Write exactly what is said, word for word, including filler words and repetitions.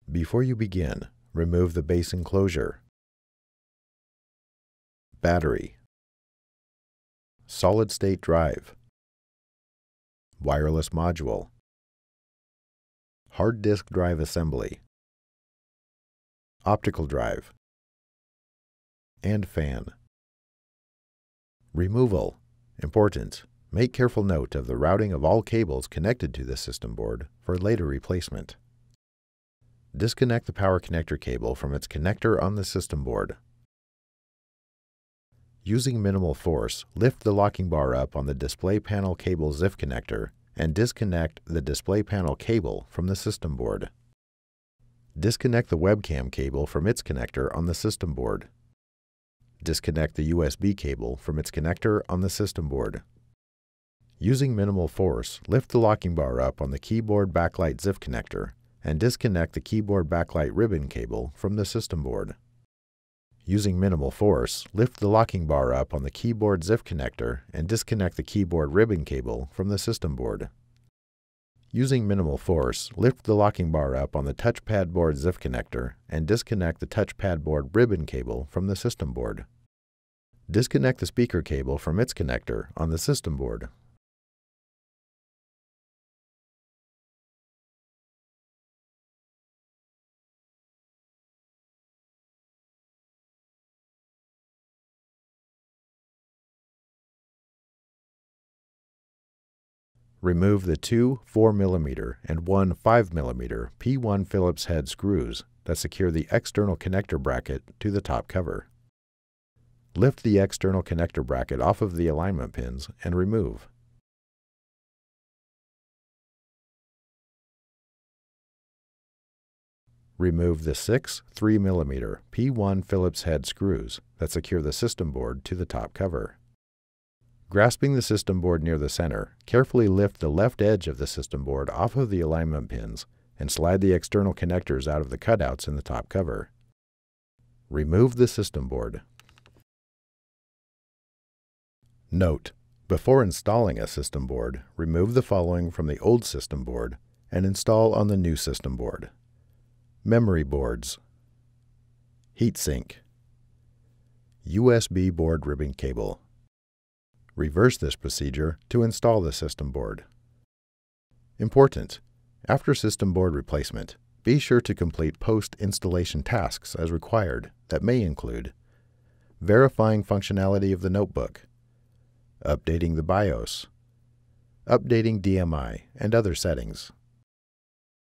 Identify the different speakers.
Speaker 1: Before you begin, remove the base enclosure, battery, solid-state drive, wireless module, hard disk drive assembly, optical drive, and fan. Removal. Important. Make careful note of the routing of all cables connected to this system board for later replacement. Disconnect the power connector cable from its connector on the system board. Using minimal force, lift the locking bar up on the display panel cable Z I F connector and disconnect the display panel cable from the system board. Disconnect the webcam cable from its connector on the system board. Disconnect the U S B cable from its connector on the system board. Using minimal force, lift the locking bar up on the keyboard backlight Z I F connector and disconnect the keyboard backlight ribbon cable from the system board. Using minimal force, lift the locking bar up on the keyboard Z I F connector and disconnect the keyboard ribbon cable from the system board. Using minimal force, lift the locking bar up on the touchpad board Z I F connector and disconnect the touchpad board ribbon cable from the system board. Disconnect the speaker cable from its connector on the system board. Remove the two four millimeter and one five millimeter P one Phillips head screws that secure the external connector bracket to the top cover. Lift the external connector bracket off of the alignment pins and remove. Remove the six three millimeter P one Phillips head screws that secure the system board to the top cover. Grasping the system board near the center, carefully lift the left edge of the system board off of the alignment pins and slide the external connectors out of the cutouts in the top cover. Remove the system board. Note: before installing a system board, remove the following from the old system board and install on the new system board: memory boards, heatsink, U S B board ribbon cable. Reverse this procedure to install the system board. Important: after system board replacement, be sure to complete post-installation tasks as required that may include verifying functionality of the notebook, updating the BIOS, updating D M I and other settings.